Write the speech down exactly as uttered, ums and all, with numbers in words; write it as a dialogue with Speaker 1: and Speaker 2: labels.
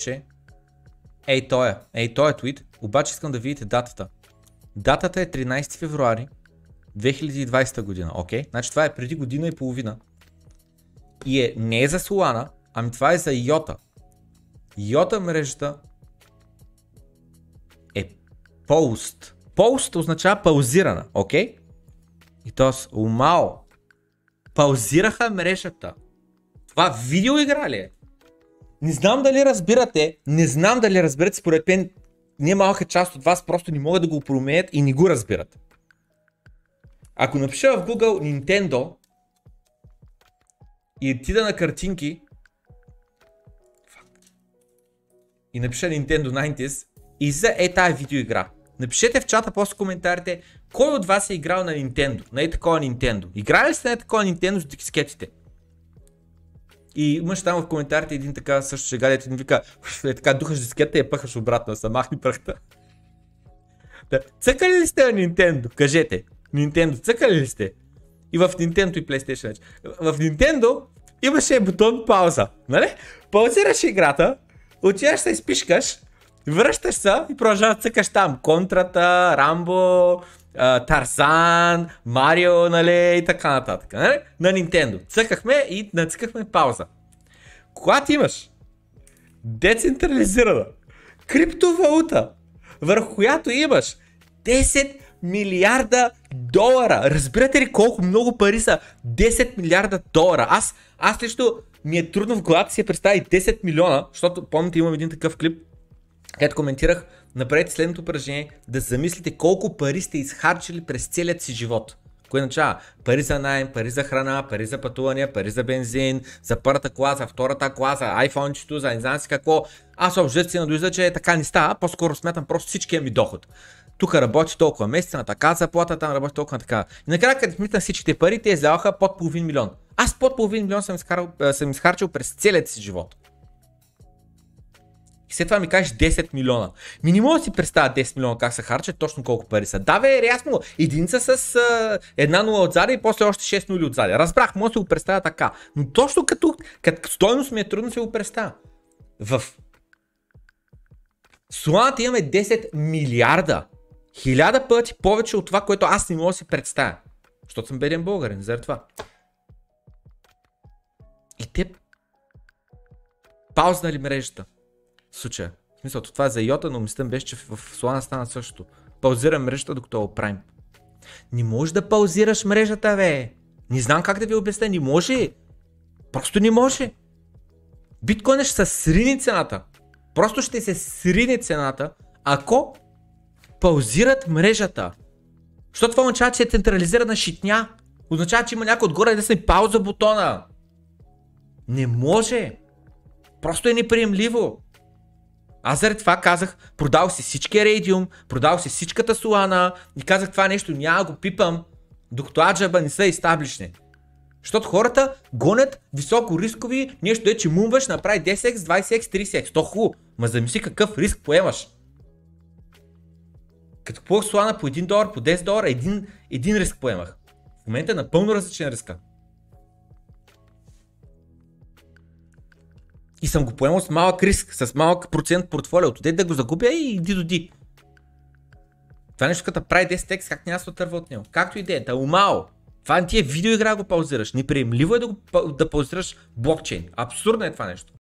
Speaker 1: че ей той е, ей той е твит, обаче искам да видите датата. Датата е тринайсети февруари две хиляди и двайсета година, окей? Значи това е преди година и половина. И е, не е за Solana, ами това е за Iota. Iota мрежата е пост. Пост означава паузирана, окей? И т.е. умао. Паузираха мрежата. Това видеоигра ли е? Не знам дали разбирате, не знам дали разбирате, според мен не малка част от вас просто не могат да го променят и не го разбират. Ако напиша в Google Nintendo и отида на картинки и напиша Nintendo деветдесет и за е тая видеоигра. Напишете в чата после коментарите кой от вас е играл на Nintendo, на е такова Nintendo. Играли ли сте на е такова Nintendo с дискетите? И имаш там в коментарите един така също шега, дето ни вика, е така духаш дискета и я пъхаш обратно, са махни пръхта. Да. Цъкали ли сте на Nintendo? Кажете. Nintendo, цъкали ли сте? И в Nintendo и PlayStation вече. В Nintendo имаше бутон пауза, нали? Паузираш играта, отиваш се изпишкаш, връщаш се и продължаваш да цъкаш там. Контрата, Рамбо, Тарзан, Марио, нали, и така нататък, нали? На Nintendo. Цъкахме и нацъкахме пауза. Когато имаш децентрализирана криптовалута, върху която имаш десет милиарда долара. Разбирате ли колко много пари са? десет милиарда долара. Аз, аз лично ми е трудно в главата си я представя и десет милиона, защото помните имам един такъв клип, където коментирах, направете следното упражнение, да замислите колко пари сте изхарчили през целият си живот. Кое означава? Пари за наем, пари за храна, пари за пътувания, пари за бензин, за първата кола, за втората кола, за айфончето, за не знам си какво. Аз общо си надоизда, че така не става, по-скоро смятам просто всичкия ми доход. Тук работи толкова месеца на така заплата, там работи толкова на така. И накрая, като сметна всичките пари, те излязоха под половин милион. Аз под половин милион съм, изхарал, съм изхарчил през целият си живот. И след това ми кажеш десет милиона. Ми не мога да си представя десет милиона как се харчат, точно колко пари са. Да бе, ясно, единица с а, една нула отзади и после още шест нули отзади. Разбрах, мога да си го представя така. Но точно като, като стойност ми е трудно да си го представя. В Solana имаме десет милиарда. Хиляда пъти повече от това, което аз не мога да си представя. Защото съм беден българин, заради това. И те паузнали мрежата. В случая. В смисъл, това е за Iota, но мислям беше, че в Solana стана същото. Паузирам мрежата, докато я оправим. Не можеш да паузираш мрежата, бе. Не знам как да ви обясня. Не може. Просто не може. Биткоин ще се срине цената. Просто ще се срине цената, ако паузират мрежата. Защото това означава, че е централизирана шитня. Означава, че има някой отгоре да се пауза бутона. Не може. Просто е неприемливо. Аз заради това казах, продал си всички Radium, продал си всичката Solana и казах това нещо няма го пипам, докато аджаба не са изтаблишни. Защото хората гонят високо рискови, нещо е, че мумваш, направи десет икс, двайсет икс, трийсет икс. То хубаво, ма замисли какъв риск поемаш. Като купувах Solana по един долар, по десет долара, един, един риск поемах. В момента е напълно различен риска. И съм го поемал с малък риск, с малък процент портфолио. Отиде да го загубя и иди до ди. Това нещо като прави десет икс, как няма да се отърва от него. Както и да е, да умао. Това не ти е видеоигра го паузираш. Неприемливо е да, го, да паузираш блокчейн. Абсурдно е това нещо.